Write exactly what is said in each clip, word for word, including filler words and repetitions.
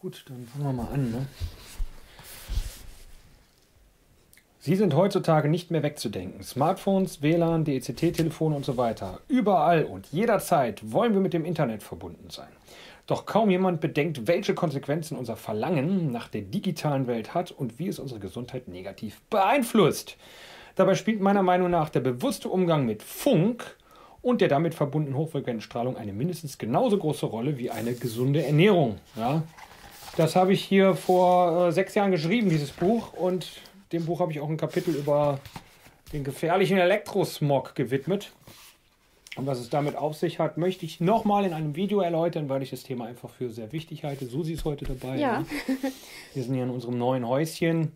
Gut, dann fangen wir mal an. Ne? Sie sind heutzutage nicht mehr wegzudenken. Smartphones, W L A N, D E C T-Telefone und so weiter. Überall und jederzeit wollen wir mit dem Internet verbunden sein. Doch kaum jemand bedenkt, welche Konsequenzen unser Verlangen nach der digitalen Welt hat und wie es unsere Gesundheit negativ beeinflusst. Dabei spielt meiner Meinung nach der bewusste Umgang mit Funk und der damit verbundenen hochfrequenten Strahlung eine mindestens genauso große Rolle wie eine gesunde Ernährung. Ja, das habe ich hier vor äh, sechs Jahren geschrieben, dieses Buch. Und dem Buch habe ich auch ein Kapitel über den gefährlichen Elektrosmog gewidmet. Und was es damit auf sich hat, möchte ich nochmal in einem Video erläutern, weil ich das Thema einfach für sehr wichtig halte. Susi ist heute dabei. Ja. Ne? Wir sind hier in unserem neuen Häuschen.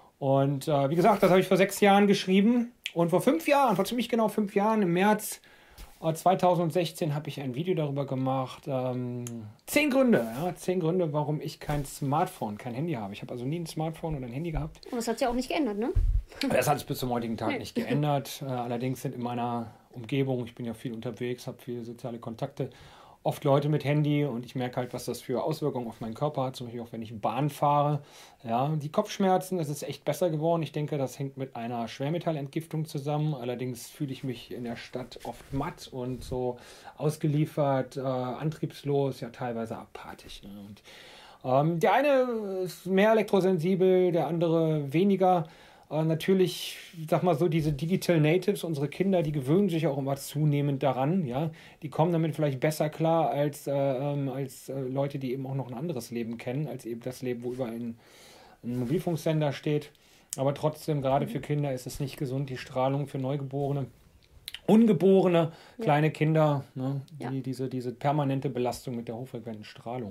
Und äh, wie gesagt, das habe ich vor sechs Jahren geschrieben. Und vor fünf Jahren, vor ziemlich genau fünf Jahren, im März äh, zweitausendsechzehn, habe ich ein Video darüber gemacht. Ähm, zehn Gründe, ja, zehn Gründe, warum ich kein Smartphone, kein Handy habe. Ich habe also nie ein Smartphone oder ein Handy gehabt. Und das hat sich auch nicht geändert, ne? Das hat es bis zum heutigen Tag Nee. nicht geändert. Äh, allerdings sind in meiner Umgebung, ich bin ja viel unterwegs, habe viele soziale Kontakte, oft Leute mit Handy und ich merke halt, was das für Auswirkungen auf meinen Körper hat, zum Beispiel auch wenn ich Bahn fahre. Ja, die Kopfschmerzen, das ist echt besser geworden. Ich denke, das hängt mit einer Schwermetallentgiftung zusammen. Allerdings fühle ich mich in der Stadt oft matt und so ausgeliefert, äh, antriebslos, ja teilweise apathisch. Ne? Und, ähm, der eine ist mehr elektrosensibel, der andere weniger. Äh, natürlich, ich sag mal so, diese Digital Natives, unsere Kinder, die gewöhnen sich auch immer zunehmend daran, ja. Die kommen damit vielleicht besser klar als, äh, ähm, als äh, Leute, die eben auch noch ein anderes Leben kennen, als eben das Leben, wo überall ein, ein Mobilfunksender steht. Aber trotzdem, gerade für Kinder ist es nicht gesund, die Strahlung für Neugeborene, ungeborene kleine Ja. Kinder, ne, die, Ja. diese, diese permanente Belastung mit der hochfrequenten Strahlung.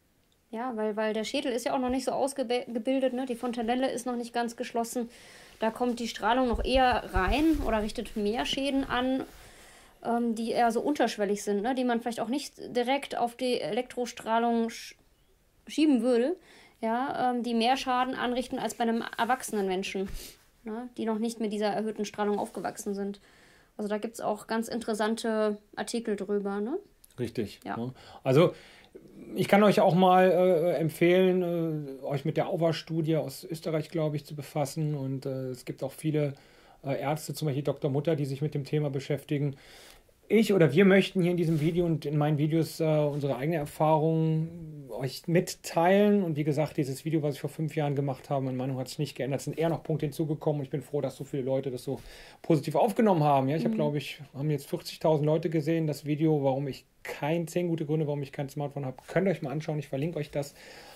Ja, weil, weil der Schädel ist ja auch noch nicht so ausgebildet, ne? Die Fontanelle ist noch nicht ganz geschlossen. Da kommt die Strahlung noch eher rein oder richtet mehr Schäden an, ähm, die eher so unterschwellig sind, ne? Die man vielleicht auch nicht direkt auf die Elektrostrahlung sch schieben würde, ja? Ähm, die mehr Schaden anrichten als bei einem erwachsenen Menschen, ne? Die noch nicht mit dieser erhöhten Strahlung aufgewachsen sind. Also da gibt es auch ganz interessante Artikel drüber, ne? Richtig. Ja. Ne? Also ich kann euch auch mal äh, empfehlen, äh, euch mit der Auwa-Studie aus Österreich, glaube ich, zu befassen. Und äh, es gibt auch viele äh, Ärzte, zum Beispiel Doktor Mutter, die sich mit dem Thema beschäftigen. Ich oder wir möchten hier in diesem Video und in meinen Videos äh, unsere eigene Erfahrung euch mitteilen. Und wie gesagt, dieses Video, was ich vor fünf Jahren gemacht habe, meine Meinung hat sich nicht geändert. Es sind eher noch Punkte hinzugekommen. Ich bin froh, dass so viele Leute das so positiv aufgenommen haben. Ja, ich habe, glaube ich, haben jetzt vierzigtausend Leute gesehen, das Video, warum ich kein, zehn gute Gründe, warum ich kein Smartphone habe. Könnt ihr euch mal anschauen, ich verlinke euch das.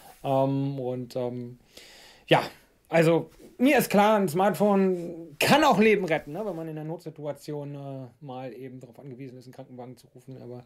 Ähm, und ähm, ja, also mir ist klar, ein Smartphone kann auch Leben retten, ne, wenn man in einer Notsituation äh, mal eben darauf angewiesen ist, einen Krankenwagen zu rufen. Aber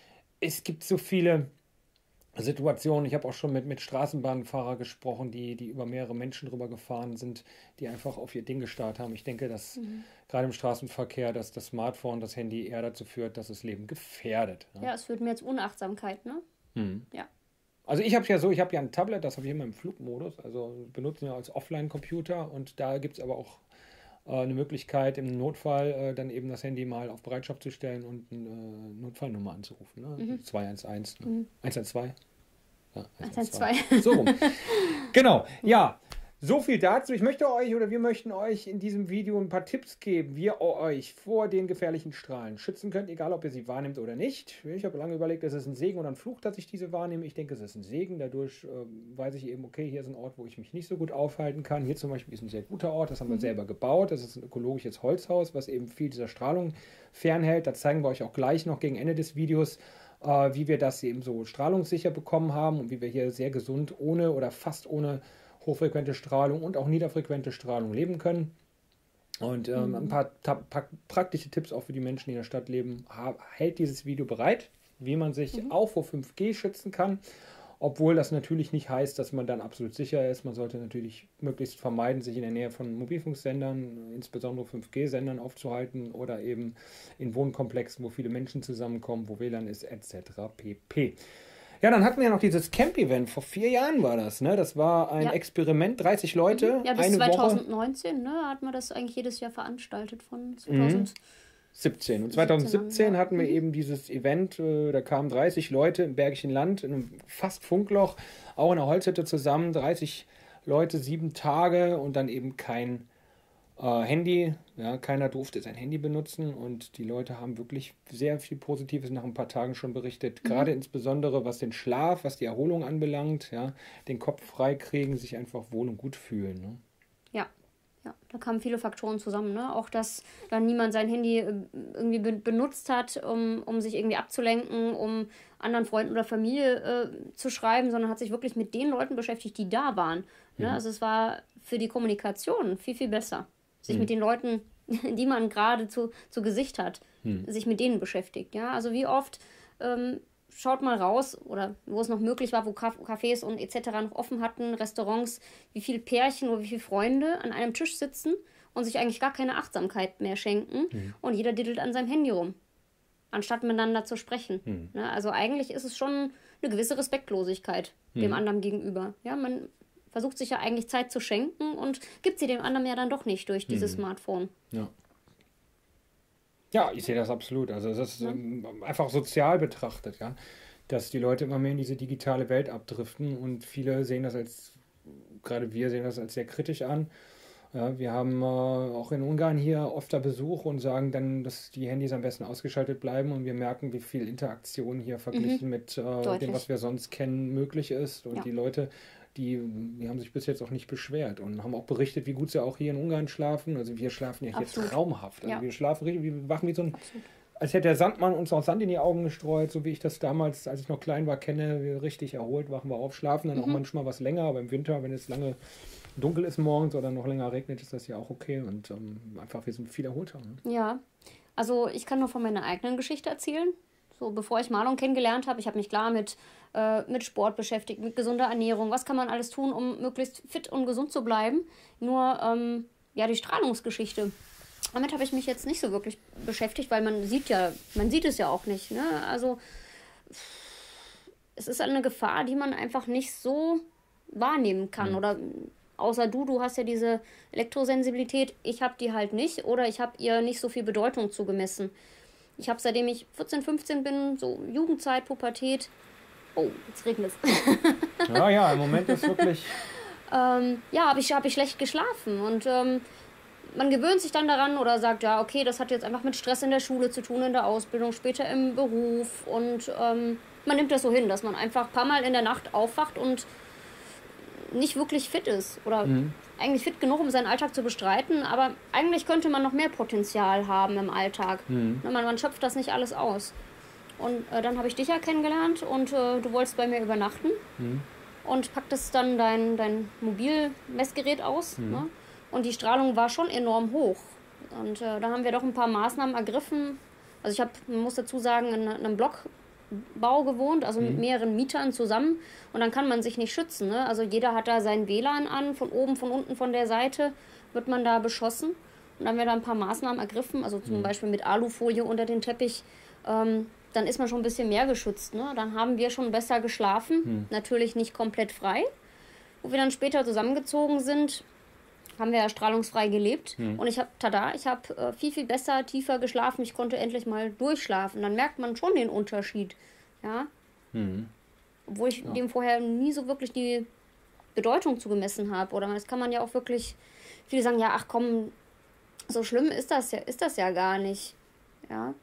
es gibt so viele Situationen. Ich habe auch schon mit, mit Straßenbahnfahrern gesprochen, die, die über mehrere Menschen drüber gefahren sind, die einfach auf ihr Ding gestarrt haben. Ich denke, dass Mhm. gerade im Straßenverkehr, dass das Smartphone, das Handy eher dazu führt, dass das Leben gefährdet. Ne? Ja, es führt mir jetzt Unachtsamkeit, ne? Mhm. Ja. Also ich habe ja so, ich habe ja ein Tablet, das habe ich immer im Flugmodus, also benutzen ja als Offline-Computer und da gibt es aber auch äh, eine Möglichkeit im Notfall äh, dann eben das Handy mal auf Bereitschaft zu stellen und eine äh, Notfallnummer anzurufen, ne? Mhm. zwei eins eins, ne? Mhm. eins eins zwei? Ja, eins eins zwei. So rum. Genau, ja. So viel dazu. Ich möchte euch oder wir möchten euch in diesem Video ein paar Tipps geben, wie ihr euch vor den gefährlichen Strahlen schützen könnt, egal ob ihr sie wahrnehmt oder nicht. Ich habe lange überlegt, ist es ein Segen oder ein Fluch, dass ich diese wahrnehme. Ich denke, es ist ein Segen. Dadurch äh, weiß ich eben, okay, hier ist ein Ort, wo ich mich nicht so gut aufhalten kann. Hier zum Beispiel ist ein sehr guter Ort, das haben wir selber gebaut. Das ist ein ökologisches Holzhaus, was eben viel dieser Strahlung fernhält. Da zeigen wir euch auch gleich noch gegen Ende des Videos, äh, wie wir das eben so strahlungssicher bekommen haben und wie wir hier sehr gesund ohne oder fast ohne hochfrequente Strahlung und auch niederfrequente Strahlung leben können. Und ähm, Mhm. ein paar ta- pa- praktische Tipps auch für die Menschen, die in der Stadt leben, ha- hält dieses Video bereit, wie man sich Mhm. auch vor fünf G schützen kann. Obwohl das natürlich nicht heißt, dass man dann absolut sicher ist. Man sollte natürlich möglichst vermeiden, sich in der Nähe von Mobilfunksendern, insbesondere fünf G-Sendern aufzuhalten oder eben in Wohnkomplexen, wo viele Menschen zusammenkommen, wo W L A N ist, et cetera pp. Ja, dann hatten wir ja noch dieses Camp-Event. Vor vier Jahren war das, ne? Das war ein Ja. Experiment, dreißig Leute, Ja, bis eine Woche. zweitausendneunzehn, ne, hat man das eigentlich jedes Jahr veranstaltet von zweitausend. siebzehn. Und zwanzig siebzehn ja. hatten wir eben dieses Event, äh, da kamen dreißig Leute im Bergischen Land, in einem fast Funkloch, auch in einer Holzhütte zusammen, dreißig Leute, sieben Tage und dann eben kein äh, Handy. Ja, keiner durfte sein Handy benutzen und die Leute haben wirklich sehr viel Positives nach ein paar Tagen schon berichtet. Mhm. Gerade insbesondere was den Schlaf, was die Erholung anbelangt, ja, den Kopf frei kriegen, sich einfach wohl und gut fühlen. Ne? Ja. Ja, da kamen viele Faktoren zusammen, ne? Auch, dass dann niemand sein Handy irgendwie be- benutzt hat, um, um sich irgendwie abzulenken, um anderen Freunden oder Familie äh, zu schreiben, sondern hat sich wirklich mit den Leuten beschäftigt, die da waren. Ne? Mhm. Also es war für die Kommunikation viel, viel besser. Sich mhm. mit den Leuten, die man gerade zu, zu Gesicht hat, mhm. sich mit denen beschäftigt. Ja? Also wie oft... Ähm, schaut mal raus, oder wo es noch möglich war, wo Cafés und et cetera noch offen hatten, Restaurants, wie viele Pärchen oder wie viele Freunde an einem Tisch sitzen und sich eigentlich gar keine Achtsamkeit mehr schenken mhm. und jeder diddelt an seinem Handy rum, anstatt miteinander zu sprechen. Mhm. Ne? Also eigentlich ist es schon eine gewisse Respektlosigkeit mhm. dem anderen gegenüber. Ja, man versucht sich ja eigentlich Zeit zu schenken und gibt sie dem anderen ja dann doch nicht durch dieses mhm. Smartphone. Ja. Ja, ich sehe das absolut. Also das ist ja. einfach sozial betrachtet, ja, dass die Leute immer mehr in diese digitale Welt abdriften und viele sehen das als, gerade wir sehen das als sehr kritisch an. Ja, wir haben äh, auch in Ungarn hier öfter Besuch und sagen dann, dass die Handys am besten ausgeschaltet bleiben und wir merken, wie viel Interaktion hier verglichen mhm. mit äh, dem, was wir sonst kennen, möglich ist und ja. die Leute... Die, die haben sich bis jetzt auch nicht beschwert und haben auch berichtet, wie gut sie auch hier in Ungarn schlafen. Also wir schlafen ja jetzt traumhaft. Also ja. Wir schlafen richtig, wir wachen wie so ein, Absolut. als hätte der Sandmann uns auch Sand in die Augen gestreut, so wie ich das damals, als ich noch klein war, kenne. Wir richtig erholt, wachen wir auf, schlafen dann mhm. auch manchmal was länger, aber im Winter, wenn es lange dunkel ist morgens oder noch länger regnet, ist das ja auch okay und ähm, einfach, wir sind viel erholter. Ne? Ja, also ich kann nur von meiner eigenen Geschichte erzählen. So, bevor ich Marlon kennengelernt habe, ich habe mich klar mit, äh, mit Sport beschäftigt, mit gesunder Ernährung. Was kann man alles tun, um möglichst fit und gesund zu bleiben? Nur, ähm, ja, die Strahlungsgeschichte. Damit habe ich mich jetzt nicht so wirklich beschäftigt, weil man sieht ja, man sieht es ja auch nicht. Ne? Also, es ist eine Gefahr, die man einfach nicht so wahrnehmen kann. Mhm. Oder außer du, du hast ja diese Elektrosensibilität, ich habe die halt nicht. Oder ich habe ihr nicht so viel Bedeutung zugemessen. Ich habe, seitdem ich vierzehn, fünfzehn bin, so Jugendzeit, Pubertät. Oh, jetzt regnet es. Ja, ja, im Moment ist wirklich... ähm, ja, habe ich, hab ich schlecht geschlafen. Und ähm, man gewöhnt sich dann daran oder sagt, ja, okay, das hat jetzt einfach mit Stress in der Schule zu tun, in der Ausbildung, später im Beruf. Und ähm, man nimmt das so hin, dass man einfach ein paar Mal in der Nacht aufwacht und nicht wirklich fit ist. Oder mhm. eigentlich fit genug, um seinen Alltag zu bestreiten, aber eigentlich könnte man noch mehr Potenzial haben im Alltag. Mhm. Man, man schöpft das nicht alles aus. Und äh, dann habe ich dich ja kennengelernt und äh, du wolltest bei mir übernachten mhm. und packtest dann dein, dein Mobilmessgerät aus. Mhm. Ne? Und die Strahlung war schon enorm hoch. Und äh, da haben wir doch ein paar Maßnahmen ergriffen. Also ich habe, man muss dazu sagen, in, in einem Blockbau gewohnt, also mhm. mit mehreren Mietern zusammen. Und dann kann man sich nicht schützen. Ne? Also jeder hat da sein W L A N an, von oben, von unten, von der Seite wird man da beschossen. Und dann haben wir da ein paar Maßnahmen ergriffen, also zum mhm. Beispiel mit Alufolie unter den Teppich. Ähm, dann ist man schon ein bisschen mehr geschützt. Ne? Dann haben wir schon besser geschlafen, mhm. natürlich nicht komplett frei. Wo wir dann später zusammengezogen sind, haben wir ja strahlungsfrei gelebt. Mhm. Und ich habe, tada, ich habe äh, viel, viel besser, tiefer geschlafen. Ich konnte endlich mal durchschlafen. Dann merkt man schon den Unterschied. Ja? Mhm. Obwohl ich ja. dem vorher nie so wirklich die Bedeutung zugemessen habe. Oder das kann man ja auch wirklich, viele sagen, ja, ach komm, so schlimm ist das ja, ist das ja gar nicht. Ja.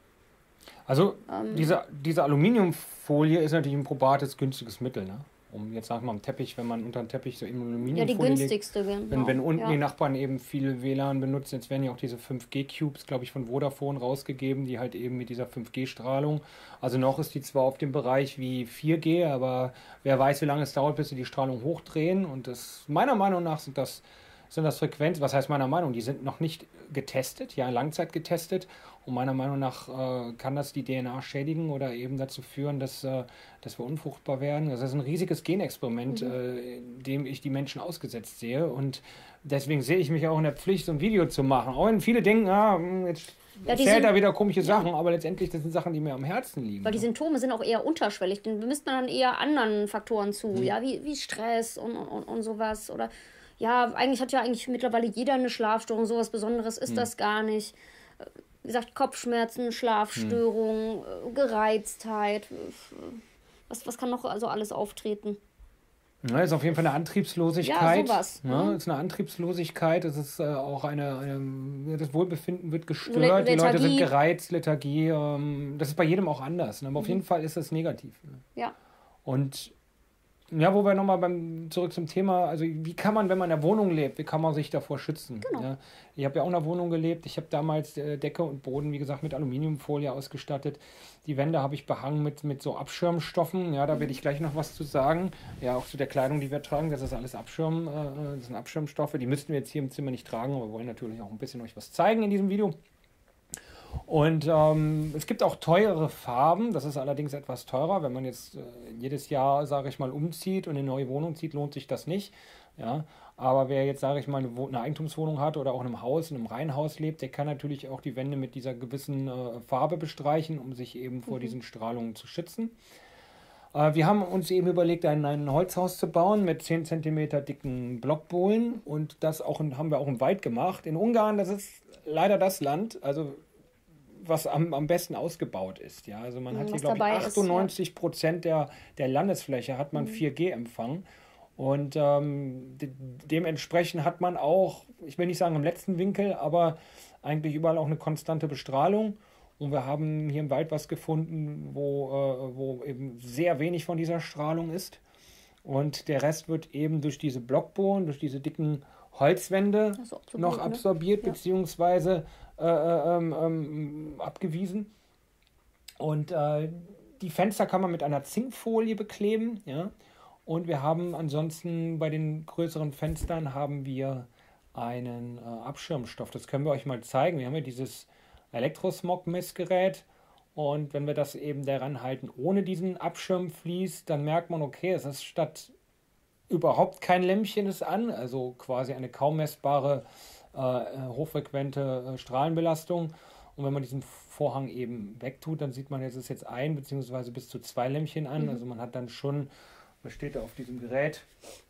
Also ähm, diese, diese Aluminiumfolie ist natürlich ein probates, günstiges Mittel, ne? Um jetzt sagen wir mal am Teppich, wenn man unter dem Teppich so Aluminiumfolie ja, die günstigste, legt, genau. wenn, wenn unten ja. die Nachbarn eben viel W L A N benutzen, jetzt werden ja auch diese fünf G Cubes, glaube ich, von Vodafone rausgegeben, die halt eben mit dieser fünf G Strahlung, also noch ist die zwar auf dem Bereich wie vier G, aber wer weiß, wie lange es dauert, bis sie die Strahlung hochdrehen und das, meiner Meinung nach sind das sind das Frequenzen, was heißt meiner Meinung, die sind noch nicht getestet, ja, Langzeit getestet und meiner Meinung nach äh, kann das die D N A schädigen oder eben dazu führen, dass, äh, dass wir unfruchtbar werden. Das ist ein riesiges Genexperiment, mhm. äh, dem ich die Menschen ausgesetzt sehe und deswegen sehe ich mich auch in der Pflicht, so ein Video zu machen. Auch wenn viele denken, ah, jetzt ja, erzählt er wieder komische Sachen, ja. aber letztendlich das sind Sachen, die mir am Herzen liegen. Weil die Symptome sind auch eher unterschwellig, dann misst man dann eher anderen Faktoren zu, mhm. ja, wie, wie Stress und, und, und sowas oder ja, eigentlich hat ja eigentlich mittlerweile jeder eine Schlafstörung, sowas Besonderes ist hm. das gar nicht. wie gesagt, Kopfschmerzen, Schlafstörungen, hm. Gereiztheit. Was, was kann noch also alles auftreten? Ja, ist auf jeden Fall eine Antriebslosigkeit. Ja, sowas. Ja, Mhm. ist eine Antriebslosigkeit. Es ist äh, auch eine, eine, das Wohlbefinden wird gestört. So Let- die Leute sind Lethargie. gereizt, Lethargie. Ähm, das ist bei jedem auch anders. Ne? Aber auf jeden Fall ist das negativ. Ne? Ja. Und ja, wo wir nochmal beim zurück zum Thema, also wie kann man, wenn man in der Wohnung lebt, wie kann man sich davor schützen? Genau. Ja, ich habe ja auch in einer Wohnung gelebt. Ich habe damals äh, Decke und Boden, wie gesagt, mit Aluminiumfolie ausgestattet. Die Wände habe ich behangen mit, mit so Abschirmstoffen. Ja, da werde ich gleich noch was zu sagen. Ja, auch zu der Kleidung, die wir tragen. Das ist alles Abschirm, äh, das sind Abschirmstoffe. Die müssten wir jetzt hier im Zimmer nicht tragen, aber wir wollen natürlich auch ein bisschen euch was zeigen in diesem Video. Und ähm, es gibt auch teure Farben, das ist allerdings etwas teurer. Wenn man jetzt äh, jedes Jahr, sage ich mal, umzieht und in eine neue Wohnung zieht, lohnt sich das nicht. Ja? Aber wer jetzt, sage ich mal, eine, Wo- eine Eigentumswohnung hat oder auch in einem Haus, in einem Reihenhaus lebt, der kann natürlich auch die Wände mit dieser gewissen äh, Farbe bestreichen, um sich eben vor Mhm. diesen Strahlungen zu schützen. Äh, wir haben uns eben überlegt, ein, ein Holzhaus zu bauen mit zehn Zentimeter dicken Blockbohlen. Und das auch in, haben wir auch im Wald gemacht. In Ungarn, das ist leider das Land, also was am, am besten ausgebaut ist. Ja? Also man Mhm, hat hier, was glaube ich, dabei ist, ja. achtundneunzig Prozent der, der Landesfläche hat man Mhm. vier G Empfang. Und ähm, de dementsprechend hat man auch, ich will nicht sagen im letzten Winkel, aber eigentlich überall auch eine konstante Bestrahlung. Und wir haben hier im Wald was gefunden, wo, äh, wo eben sehr wenig von dieser Strahlung ist. Und der Rest wird eben durch diese Blockbohlen, durch diese dicken Holzwände Also absorbiert, noch ne? absorbiert, Ja. beziehungsweise äh, ähm, ähm, abgewiesen. Und äh, die Fenster kann man mit einer Zinkfolie bekleben. Ja? Und wir haben ansonsten bei den größeren Fenstern haben wir einen äh, Abschirmstoff. Das können wir euch mal zeigen. Wir haben ja dieses Elektrosmog-Messgerät. Und wenn wir das eben daran halten, ohne diesen Abschirmvlies, dann merkt man, okay, es ist statt überhaupt kein Lämpchen ist an, also quasi eine kaum messbare äh, hochfrequente äh, Strahlenbelastung. Und wenn man diesen Vorhang eben wegtut, dann sieht man, jetzt ist jetzt ein bzw. bis zu zwei Lämpchen an. Mhm. Also man hat dann schon, was steht da auf diesem Gerät?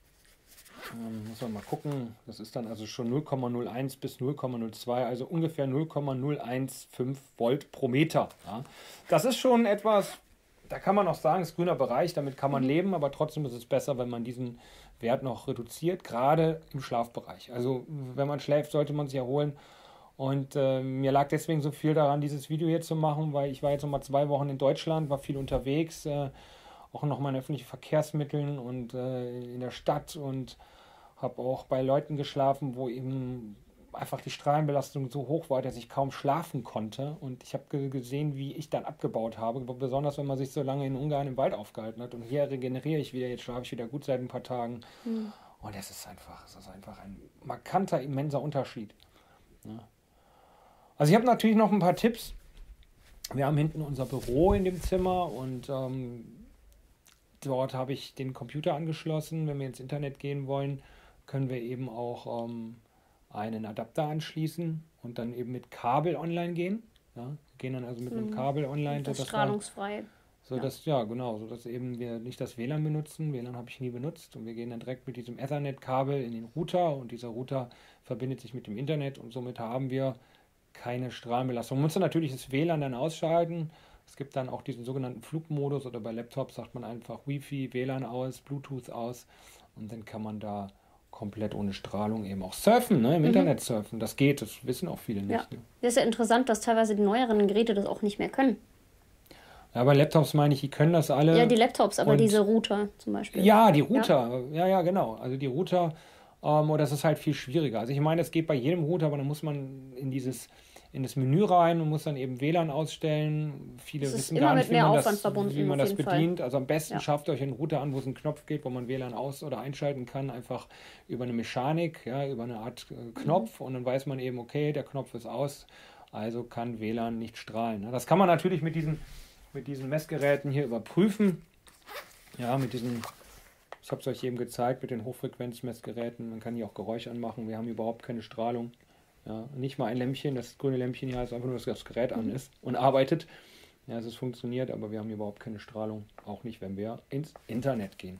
Ähm, muss man mal gucken. Das ist dann also schon null Komma null eins bis null Komma null zwei, also ungefähr null Komma null eins fünf Volt pro Meter. Ja. Das ist schon etwas, da kann man auch sagen, ist grüner Bereich, damit kann man Mhm. leben, aber trotzdem ist es besser, wenn man diesen Wert noch reduziert, gerade im Schlafbereich. Also wenn man schläft, sollte man sich erholen. Und äh, mir lag deswegen so viel daran, dieses Video hier zu machen, weil ich war jetzt noch mal zwei Wochen in Deutschland, war viel unterwegs, äh, auch noch mal in öffentlichen Verkehrsmitteln und äh, in der Stadt und habe auch bei Leuten geschlafen, wo eben einfach die Strahlenbelastung so hoch war, dass ich kaum schlafen konnte. Und ich habe ge gesehen, wie ich dann abgebaut habe, besonders wenn man sich so lange in Ungarn im Wald aufgehalten hat. Und hier regeneriere ich wieder, jetzt schlafe ich wieder gut seit ein paar Tagen. Mhm. Und es ist einfach, es ist einfach ein markanter, immenser Unterschied. Ja. Also ich habe natürlich noch ein paar Tipps. Wir haben hinten unser Büro in dem Zimmer und ähm, dort habe ich den Computer angeschlossen. Wenn wir ins Internet gehen wollen, können wir eben auch ähm, einen Adapter anschließen und dann eben mit Kabel online gehen. Ja, wir gehen dann also mit einem Mhm. Kabel online, Das sodass, strahlungsfrei. so dass, ja genau, so dass eben wir nicht das W L A N benutzen. W L A N habe ich nie benutzt und wir gehen dann direkt mit diesem Ethernet-Kabel in den Router und dieser Router verbindet sich mit dem Internet und somit haben wir keine Strahlenbelastung. Man muss dann natürlich das W L A N dann ausschalten. Es gibt dann auch diesen sogenannten Flugmodus oder bei Laptops sagt man einfach Wi-Fi, W L A N aus, Bluetooth aus und dann kann man da komplett ohne Strahlung eben auch surfen, ne? Im Mhm. Internet surfen. Das geht, das wissen auch viele nicht. Ja. Ne? Das ist ja interessant, dass teilweise die neueren Geräte das auch nicht mehr können. Ja, bei Laptops meine ich, die können das alle. Ja, die Laptops, aber und- diese Router zum Beispiel. Ja, die Router. Ja, ja, genau. Also die Router, ähm, das ist halt viel schwieriger. Also ich meine, es geht bei jedem Router, aber dann muss man in dieses in das Menü rein und muss dann eben W L A N ausstellen. Viele Das ist wissen immer gar mit nicht, wie mehr man Aufwand das, verbunden, wie man auf das jeden Fall. bedient. Also am besten Ja. schafft euch einen Router an, wo es einen Knopf gibt, wo man W L A N aus- oder einschalten kann, einfach über eine Mechanik, ja, über eine Art äh, Knopf und dann weiß man eben, okay, der Knopf ist aus, also kann W L A N nicht strahlen. Ne? Das kann man natürlich mit diesen, mit diesen Messgeräten hier überprüfen. Ja, mit diesen, ich habe es euch eben gezeigt, mit den Hochfrequenzmessgeräten. Man kann hier auch Geräusch anmachen. Wir haben überhaupt keine Strahlung. Ja, nicht mal ein Lämpchen. Das grüne Lämpchen hier heißt einfach nur, dass das Gerät an ist und arbeitet. Ja, es ist funktioniert, aber wir haben hier überhaupt keine Strahlung. Auch nicht, wenn wir ins Internet gehen.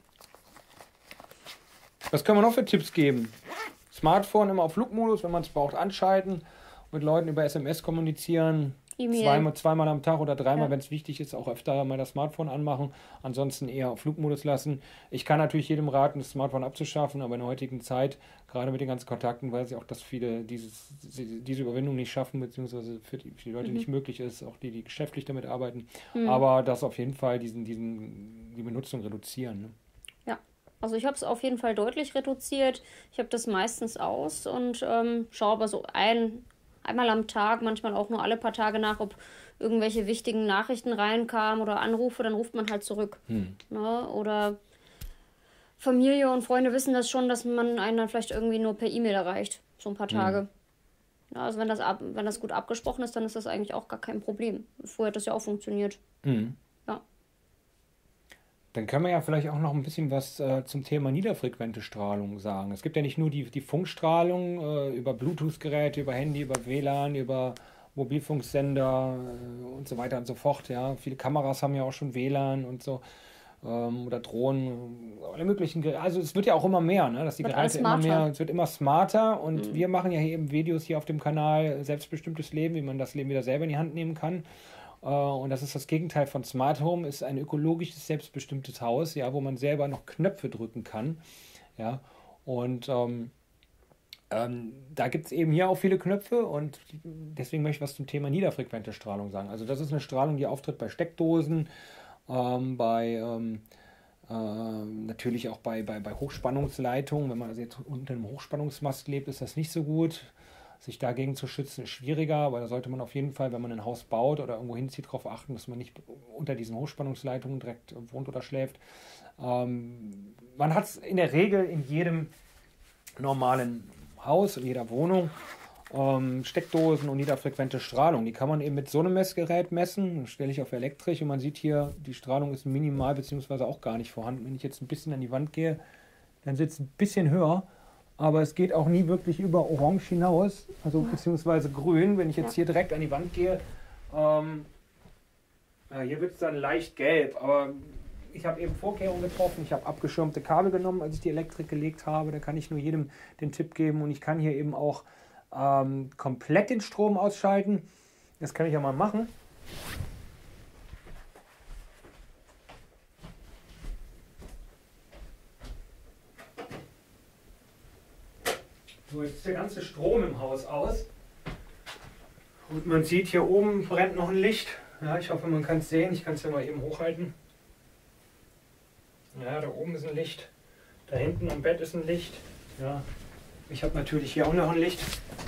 Was können wir noch für Tipps geben? Smartphone immer auf Flugmodus, wenn man es braucht, anschalten. mit Leuten über S M S kommunizieren. E-Mail. Zweimal, zweimal am Tag oder dreimal, Ja. wenn es wichtig ist, auch öfter mal das Smartphone anmachen. Ansonsten eher auf Flugmodus lassen. Ich kann natürlich jedem raten, das Smartphone abzuschaffen, aber in der heutigen Zeit, gerade mit den ganzen Kontakten, weiß ich auch, dass viele dieses, diese Überwindung nicht schaffen, beziehungsweise für die, für die Leute Mhm. nicht möglich ist, auch die, die geschäftlich damit arbeiten. Mhm. Aber das auf jeden Fall diesen, diesen, die Benutzung reduzieren. Ne? Ja, also ich habe es auf jeden Fall deutlich reduziert. Ich habe das meistens aus und ähm, schaue aber so ein, einmal am Tag, manchmal auch nur alle paar Tage nach, ob irgendwelche wichtigen Nachrichten reinkamen oder Anrufe, dann ruft man halt zurück. Hm. Ne? Oder Familie und Freunde wissen das schon, dass man einen dann vielleicht irgendwie nur per E-Mail erreicht, so ein paar Tage. Ja, also wenn das, ab, wenn das gut abgesprochen ist, dann ist das eigentlich auch gar kein Problem. Vorher hat das ja auch funktioniert. Mhm. Ja. Dann können wir ja vielleicht auch noch ein bisschen was äh, zum Thema niederfrequente Strahlung sagen. Es gibt ja nicht nur die, die Funkstrahlung äh, über Bluetooth-Geräte, über Handy, über W L A N, über Mobilfunksender äh, und so weiter und so fort. Ja, viele Kameras haben ja auch schon W L A N und so ähm, oder Drohnen, alle möglichen. Ge- Also es wird ja auch immer mehr, ne? Dass die Wird alles Geräte immer smarter. mehr, es wird immer smarter und wir machen ja hier eben Videos hier auf dem Kanal Selbstbestimmtes Leben, wie man das Leben wieder selber in die Hand nehmen kann. Äh, Und das ist das Gegenteil von Smart Home, ist ein ökologisches, selbstbestimmtes Haus, ja, wo man selber noch Knöpfe drücken kann. Ja, und ähm, ähm, da gibt es eben hier auch viele Knöpfe und deswegen möchte ich was zum Thema niederfrequente Strahlung sagen. Also das ist eine Strahlung, die auftritt bei Steckdosen, ähm, bei ähm, ähm, natürlich auch bei, bei, bei Hochspannungsleitungen. Wenn man also jetzt unter einem Hochspannungsmast lebt, ist das nicht so gut. Sich dagegen zu schützen ist schwieriger, aber da sollte man auf jeden Fall, wenn man ein Haus baut oder irgendwo hinzieht, darauf achten, dass man nicht unter diesen Hochspannungsleitungen direkt wohnt oder schläft. Ähm, man hat es in der Regel in jedem normalen Haus, in jeder Wohnung, ähm, Steckdosen und niederfrequente Strahlung. Die kann man eben mit so einem Messgerät messen. Das stelle ich auf elektrisch und man sieht hier, die Strahlung ist minimal bzw. auch gar nicht vorhanden. Wenn ich jetzt ein bisschen an die Wand gehe, dann sitzt es ein bisschen höher. Aber es geht auch nie wirklich über Orange hinaus, also beziehungsweise Grün. Wenn ich jetzt Ja. hier direkt an die Wand gehe, ähm, ja, hier wird es dann leicht gelb. Aber ich habe eben Vorkehrungen getroffen. Ich habe abgeschirmte Kabel genommen, als ich die Elektrik gelegt habe. Da kann ich nur jedem den Tipp geben. Und ich kann hier eben auch ähm, komplett den Strom ausschalten. Das kann ich ja mal machen. So, jetzt ist der ganze Strom im Haus aus. Und man sieht, hier oben brennt noch ein Licht. Ja, ich hoffe, man kann es sehen. Ich kann es ja mal eben hochhalten. Ja, da oben ist ein Licht. Da hinten am Bett ist ein Licht. Ja, ich habe natürlich hier auch noch ein Licht.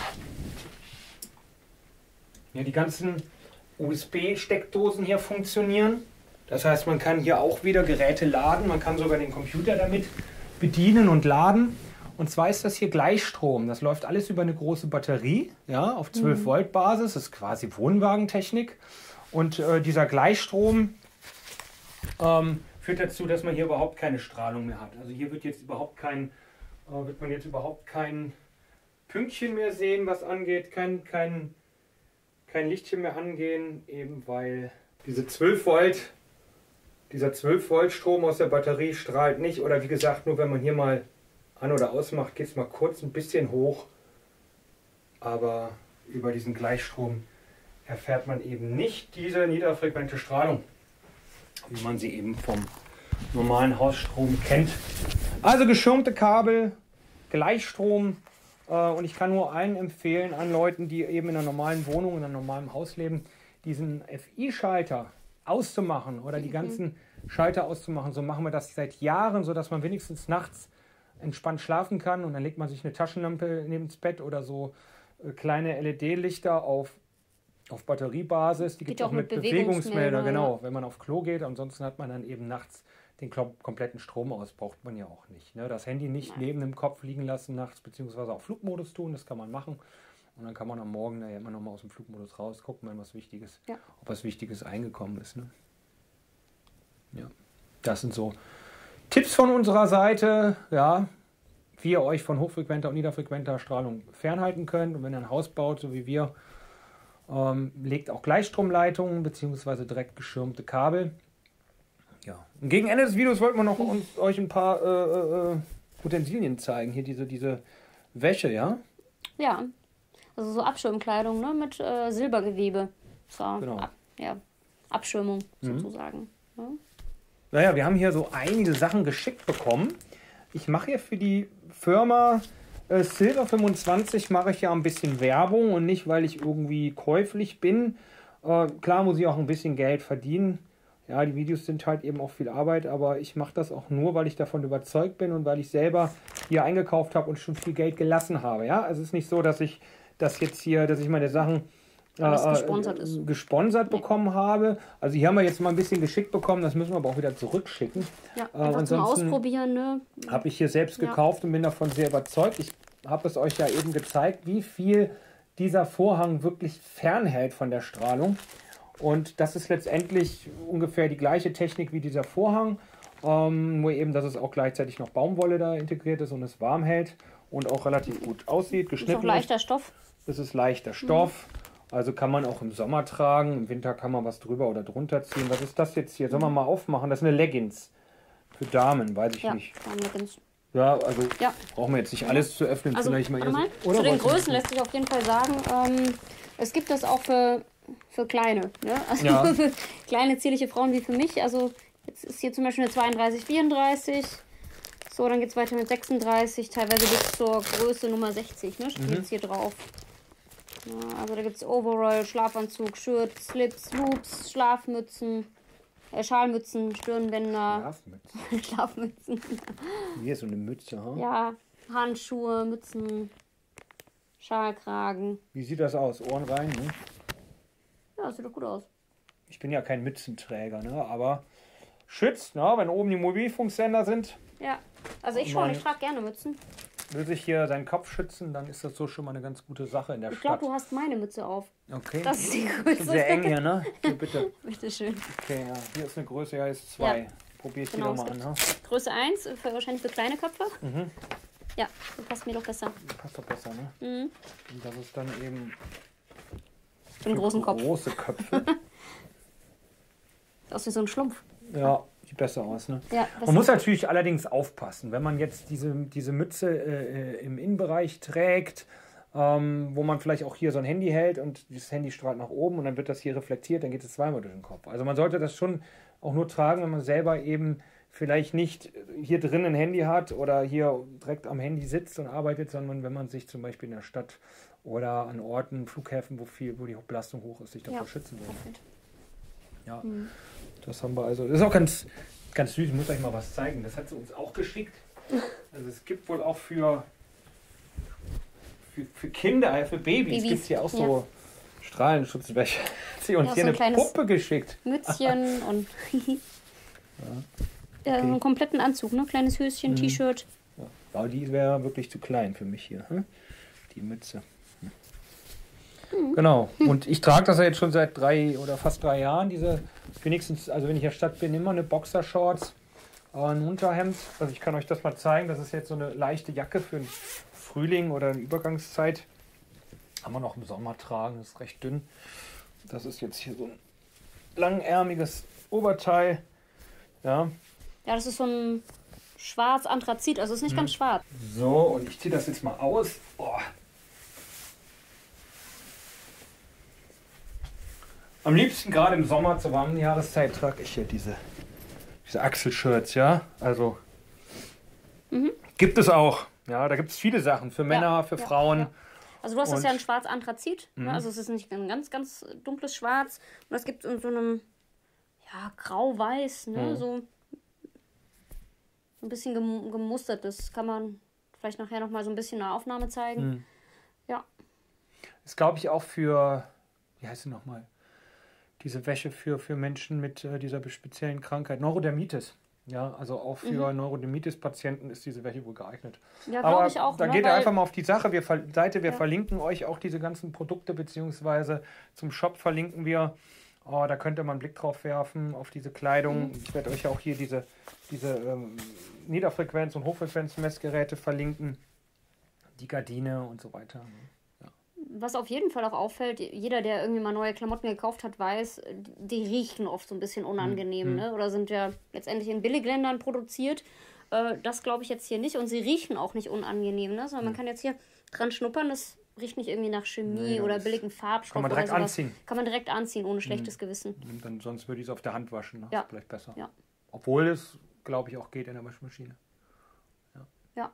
Ja, die ganzen U S B-Steckdosen hier funktionieren. Das heißt, man kann hier auch wieder Geräte laden. Man kann sogar den Computer damit bedienen und laden. Und zwar ist das hier Gleichstrom. Das läuft alles über eine große Batterie, ja, auf zwölf Volt Basis. Das ist quasi Wohnwagentechnik. Und äh, dieser Gleichstrom ähm, führt dazu, dass man hier überhaupt keine Strahlung mehr hat. Also hier wird jetzt überhaupt kein, äh, wird man jetzt überhaupt kein Pünktchen mehr sehen, was angeht, kein, kein, kein Lichtchen mehr angehen, eben weil diese zwölf Volt, dieser zwölf Volt Strom aus der Batterie strahlt nicht. Oder wie gesagt, nur wenn man hier mal an- oder ausmacht, geht es mal kurz ein bisschen hoch. Aber über diesen Gleichstrom erfährt man eben nicht diese niederfrequente Strahlung, wie man sie eben vom normalen Hausstrom kennt. Also geschirmte Kabel, Gleichstrom. Äh, und ich kann nur allen empfehlen, an Leuten, die eben in einer normalen Wohnung, in einem normalen Haus leben, diesen F I-Schalter auszumachen oder die ganzen Schalter auszumachen. So machen wir das seit Jahren, sodass man wenigstens nachts entspannt schlafen kann. Und dann legt man sich eine Taschenlampe neben das Bett oder so äh, kleine L E D-Lichter auf, auf Batteriebasis. Die gibt es auch mit Bewegungsmelder, Bewegungsmelder, genau, wenn man auf Klo geht. Ansonsten hat man dann eben nachts den klo- kompletten Strom aus. Braucht man ja auch nicht. Ne? Das Handy nicht neben dem Kopf liegen lassen nachts, beziehungsweise auf Flugmodus tun. Das kann man machen. Und dann kann man am Morgen ja immer noch mal aus dem Flugmodus raus gucken, wenn was Wichtiges, Ja. ob was Wichtiges eingekommen ist. Ne? Ja, das sind so Tipps von unserer Seite, ja, wie ihr euch von hochfrequenter und niederfrequenter Strahlung fernhalten könnt. Und wenn ihr ein Haus baut, so wie wir, ähm, legt auch Gleichstromleitungen bzw. direkt geschirmte Kabel. Ja. Und gegen Ende des Videos wollten wir noch uns, euch ein paar äh, äh, Utensilien zeigen. Hier diese, diese Wäsche, ja? Ja, Also so Abschirmkleidung, ne? Mit äh, Silbergewebe. So, Genau. Ab, ja, Abschirmung Mhm. sozusagen. Ja. Naja, wir haben hier so einige Sachen geschickt bekommen. Ich mache hier für die Firma äh, Silver fünfundzwanzig mache ich ja ein bisschen Werbung und nicht, weil ich irgendwie käuflich bin. Äh, klar muss ich auch ein bisschen Geld verdienen. Ja, die Videos sind halt eben auch viel Arbeit, aber ich mache das auch nur, weil ich davon überzeugt bin und weil ich selber hier eingekauft habe und schon viel Geld gelassen habe. Ja, also es ist nicht so, dass ich das jetzt hier, dass ich meine Sachen Alles äh, gesponsert ist. gesponsert Nee. bekommen habe. Also hier haben wir jetzt mal ein bisschen geschickt bekommen, das müssen wir aber auch wieder zurückschicken. Ja, Äh, einfach zum ansonsten Ausprobieren, ne? habe ich hier selbst Ja. gekauft und bin davon sehr überzeugt. Ich habe es euch ja eben gezeigt, wie viel dieser Vorhang wirklich fernhält von der Strahlung. Und das ist letztendlich ungefähr die gleiche Technik wie dieser Vorhang. Ähm, nur eben, dass es auch gleichzeitig noch Baumwolle da integriert ist und es warm hält und auch relativ gut aussieht. Ist Geschnitten auch leichter Stoff. es ist leichter Stoff. Also kann man auch im Sommer tragen. Im Winter kann man was drüber oder drunter ziehen. Was ist das jetzt hier? Sollen wir mal aufmachen? Das ist eine Leggings. Für Damen, weiß ich Ja, nicht. haben wir ganz. Ja, also Ja. brauchen wir jetzt nicht alles zu öffnen. Also, Vielleicht mal warte eher mal. so. Oder Zu den wolltest du- Größen lässt sich auf jeden Fall sagen, ähm, es gibt das auch für, für kleine. Ne? Also Ja. für kleine, zierliche Frauen wie für mich. Also jetzt ist hier zum Beispiel eine zweiunddreißig, vierunddreißig. So, dann geht es weiter mit sechsunddreißig, teilweise bis zur Größe Nummer sechzig, ne? Steht Mhm. jetzt hier drauf. Ja, also da gibt es Overall, Schlafanzug, Shirt, Slips, Loops, Schlafmützen, äh, Schalmützen, Stirnbänder, Schlafmütze. Schlafmützen. Hier ist so eine Mütze. Ha? Ja, Handschuhe, Mützen, Schalkragen. Wie sieht das aus? Ohren rein? Ne? Ja, sieht doch gut aus. Ich bin ja kein Mützenträger, ne? Aber schützt, ne? Wenn oben die Mobilfunksender sind, Ja, also ich Oh schon, Mann. ich trage gerne Mützen. will sich hier seinen Kopf schützen, dann ist das so schon mal eine ganz gute Sache in der Ich Stadt. glaube, du hast meine Mütze auf. Okay. Das ist die Schon Größe. sehr eng hier, ne? Hier, bitte. Bitteschön. Okay, ja. Hier ist eine Größe, ja, ist zwei. Ja. Probier ich Genau, die doch mal es an, ne? Größe eins, für, wahrscheinlich für kleine Köpfe. Mhm. Ja, das passt mir doch besser. Passt doch besser, ne? Mhm. Und das ist dann eben Für einen großen Kopf. große Köpfe. Sieht aus wie so ein Schlumpf. Ja, sieht besser aus, ne? Ja, das Man muss natürlich allerdings aufpassen, wenn man jetzt diese, diese Mütze äh, im Innenbereich trägt, ähm, wo man vielleicht auch hier so ein Handy hält und das Handy strahlt nach oben und dann wird das hier reflektiert, dann geht es zweimal durch den Kopf. Also man sollte das schon auch nur tragen, wenn man selber eben vielleicht nicht hier drin ein Handy hat oder hier direkt am Handy sitzt und arbeitet, sondern wenn man sich zum Beispiel in der Stadt oder an Orten, Flughäfen, wo viel, wo die Belastung hoch ist, sich davor Ja. schützen will. Perfekt. Ja, Mhm. das haben wir also. Das ist auch ganz, ganz süß. Ich muss euch mal was zeigen. Das hat sie uns auch geschickt. Also es gibt wohl auch für, für, für Kinder, äh, für Babys, Babys, gibt es hier auch ja. so Strahlenschutzwäsche. Hat sie uns Ja, hier so ein eine kleines- Puppe geschickt. Mützchen und ja, so einen kompletten Anzug, ne? Kleines Höschen, Mhm. T-Shirt. Ja. Aber die wäre wirklich zu klein für mich hier. Hm? Die Mütze. Hm. Genau. Und ich trage das ja jetzt schon seit drei oder fast drei Jahren. Diese, wenigstens, also wenn ich in der Stadt bin, immer eine Boxershorts, äh, ein Unterhemd. Also ich kann euch das mal zeigen. Das ist jetzt so eine leichte Jacke für den Frühling oder eine Übergangszeit. Kann man auch im Sommer tragen. Das ist recht dünn. Das ist jetzt hier so ein langärmiges Oberteil. Ja. Ja, das ist so ein schwarz Anthrazit, also ist nicht Mhm. ganz schwarz. So, und ich ziehe das jetzt mal aus. Oh. Am liebsten gerade im Sommer zur warmen Jahreszeit trage ich hier diese, diese Achselshirts, ja. Also Mhm. gibt es auch. Ja, da gibt es viele Sachen für Männer, für ja, Frauen. ja. Also du hast das Und- ja in schwarz Anthrazit, Mhm. ne? Also es ist nicht ein ganz, ganz dunkles Schwarz. Und das gibt es in so einem, ja, grau-weiß, ne? Mhm. So ein bisschen gem gemustert. Das kann man vielleicht nachher nochmal so ein bisschen in der Aufnahme zeigen. Mhm. Ja. Ist, glaube ich, auch für, wie heißt sie nochmal? Diese Wäsche für, für Menschen mit äh, dieser speziellen Krankheit, Neurodermitis. Ja, also auch für Neurodermitis-Patienten ist diese Wäsche wohl geeignet. Ja, Aber glaube ich auch. dann ne? geht ihr Weil- einfach mal auf die Sache, wir ver Seite, wir Ja. verlinken euch auch diese ganzen Produkte, beziehungsweise zum Shop verlinken wir. Oh, da könnt ihr mal einen Blick drauf werfen, auf diese Kleidung. Mhm. Ich werde euch ja auch hier diese, diese ähm, Niederfrequenz- und Hochfrequenzmessgeräte verlinken. Die Gardine und so weiter. Was auf jeden Fall auch auffällt, jeder, der irgendwie mal neue Klamotten gekauft hat, weiß, die riechen oft so ein bisschen unangenehm, Mhm. ne? Oder sind ja letztendlich in Billigländern produziert. Äh, das glaube ich jetzt hier nicht. Und sie riechen auch nicht unangenehm, ne? Sondern man kann jetzt hier dran schnuppern, das riecht nicht irgendwie nach Chemie Nee, oder das billigen Farbstoff. kann man direkt oder sowas. anziehen. Kann man direkt anziehen, ohne schlechtes Gewissen. Und dann, sonst würde ich es auf der Hand waschen. Ne? Ja. Ist vielleicht besser. Ja. Obwohl es, glaube ich, auch geht in der Waschmaschine. Ja.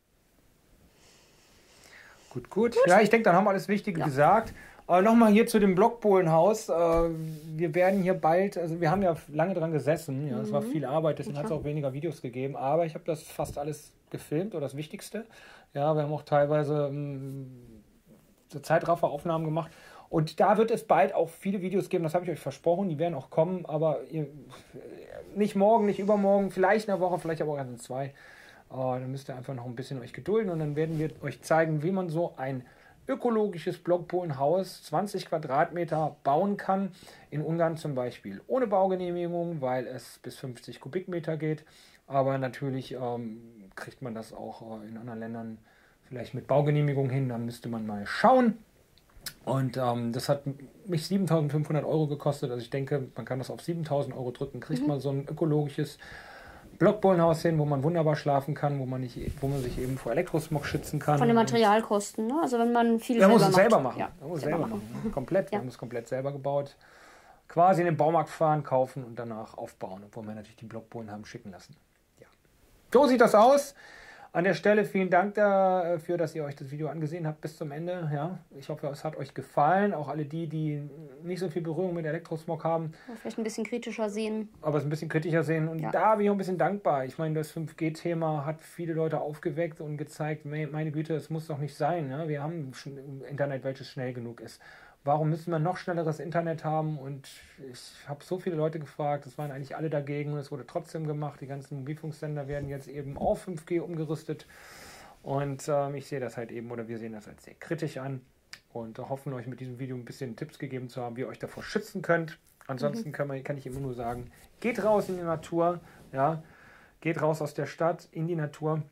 Gut, gut. Ja, ich denke, dann haben wir alles Wichtige Ja. gesagt. Aber nochmal hier zu dem Blockbohlenhaus. Äh, wir werden hier bald, also wir haben ja lange dran gesessen. Ja, es war viel Arbeit, deswegen hat es auch weniger Videos gegeben. Aber ich habe das fast alles gefilmt oder das Wichtigste. Ja, wir haben auch teilweise ähm, so Zeitrafferaufnahmen gemacht. Und da wird es bald auch viele Videos geben, das habe ich euch versprochen. Die werden auch kommen, aber ihr, nicht morgen, nicht übermorgen, vielleicht in einer Woche, vielleicht aber auch erst in zwei. Uh, dann müsst ihr einfach noch ein bisschen euch gedulden und dann werden wir euch zeigen, wie man so ein ökologisches Blockbohlenhaus, zwanzig Quadratmeter, bauen kann. In Ungarn zum Beispiel ohne Baugenehmigung, weil es bis fünfzig Kubikmeter geht. Aber natürlich ähm, kriegt man das auch äh, in anderen Ländern vielleicht mit Baugenehmigung hin. Dann müsste man mal schauen. Und ähm, das hat mich siebentausendfünfhundert Euro gekostet. Also ich denke, man kann das auf siebentausend Euro drücken, kriegt Mhm. man so ein ökologisches Blockbohlenhaus hin, wo man wunderbar schlafen kann, wo man, nicht, wo man sich eben vor Elektrosmog schützen kann. Von den Und Materialkosten, ne? Also wenn man viel er muss selber es selber macht. machen. Ja, Er muss selber selber machen. machen. ne? Komplett. Wir Ja. haben es komplett selber gebaut. Quasi in den Baumarkt fahren, kaufen und danach aufbauen, obwohl wir natürlich die Blockbohlen haben schicken lassen. Ja. So sieht das aus. An der Stelle vielen Dank dafür, dass ihr euch das Video angesehen habt bis zum Ende. Ja, ich hoffe, es hat euch gefallen. Auch alle die, die nicht so viel Berührung mit Elektrosmog haben, Vielleicht ein bisschen kritischer sehen. aber es ein bisschen kritischer sehen. Und Ja. da bin ich auch ein bisschen dankbar. Ich meine, das fünf G-Thema hat viele Leute aufgeweckt und gezeigt, me- meine Güte, es muss doch nicht sein. Ne? Wir haben ein Internet, welches schnell genug ist. Warum müssen wir noch schnelleres Internet haben? Und ich habe so viele Leute gefragt, es waren eigentlich alle dagegen und es wurde trotzdem gemacht. Die ganzen Mobilfunksender werden jetzt eben auf fünf G umgerüstet. Und ähm, ich sehe das halt eben, oder wir sehen das als sehr kritisch an und hoffen euch mit diesem Video ein bisschen Tipps gegeben zu haben, wie ihr euch davor schützen könnt. Ansonsten kann, man, kann ich immer nur sagen, geht raus in die Natur, ja, geht raus aus der Stadt in die Natur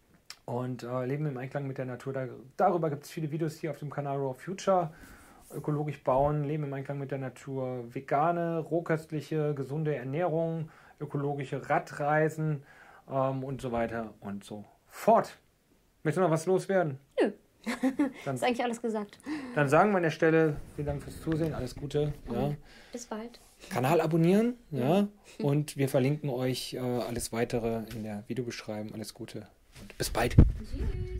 und äh, leben im Einklang mit der Natur. Da, darüber gibt es viele Videos hier auf dem Kanal Raw Future. Ökologisch bauen, leben im Einklang mit der Natur, vegane, rohköstliche, gesunde Ernährung, ökologische Radreisen ähm, und so weiter und so fort. Möchtest du noch was loswerden? Nö. Dann, Ist eigentlich alles gesagt. dann sagen wir an der Stelle, vielen Dank fürs Zusehen, alles Gute. Ja. Bis bald. Kanal abonnieren, ja, und wir verlinken euch äh, alles weitere in der Videobeschreibung. Alles Gute und bis bald. Tschüss.